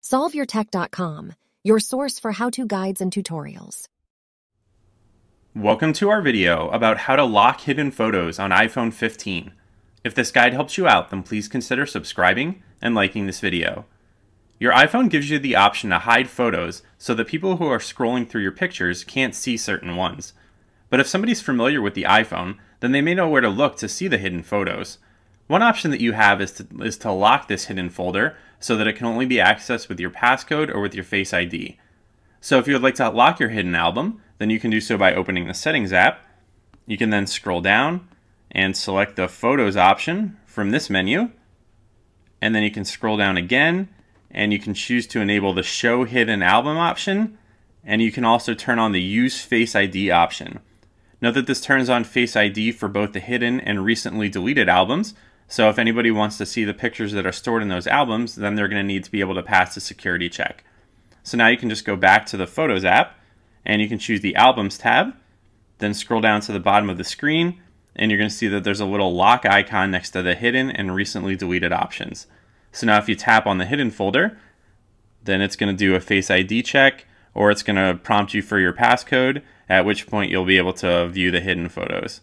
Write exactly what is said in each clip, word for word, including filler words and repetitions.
solve your tech dot com, your source for how-to guides and tutorials. Welcome to our video about how to lock hidden photos on iPhone fifteen. If this guide helps you out, then please consider subscribing and liking this video. Your iPhone gives you the option to hide photos so that people who are scrolling through your pictures can't see certain ones. But if somebody's familiar with the iPhone, then they may know where to look to see the hidden photos. One option that you have is to, is to lock this hidden folder so that it can only be accessed with your passcode or with your Face I D. So if you would like to lock your hidden album, then you can do so by opening the Settings app. You can then scroll down and select the Photos option from this menu. And then you can scroll down again and you can choose to enable the Show Hidden Album option. And you can also turn on the Use Face I D option. Note that this turns on Face I D for both the hidden and recently deleted albums. So if anybody wants to see the pictures that are stored in those albums, then they're going to need to be able to pass the security check. So now you can just go back to the Photos app and you can choose the Albums tab, then scroll down to the bottom of the screen and you're going to see that there's a little lock icon next to the hidden and recently deleted options. So now if you tap on the hidden folder, then it's going to do a Face I D check or it's going to prompt you for your passcode, at which point you'll be able to view the hidden photos.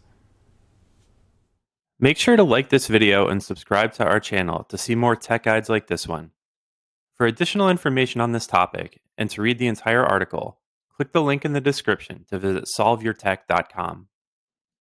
Make sure to like this video and subscribe to our channel to see more tech guides like this one. For additional information on this topic and to read the entire article, click the link in the description to visit solve your tech dot com.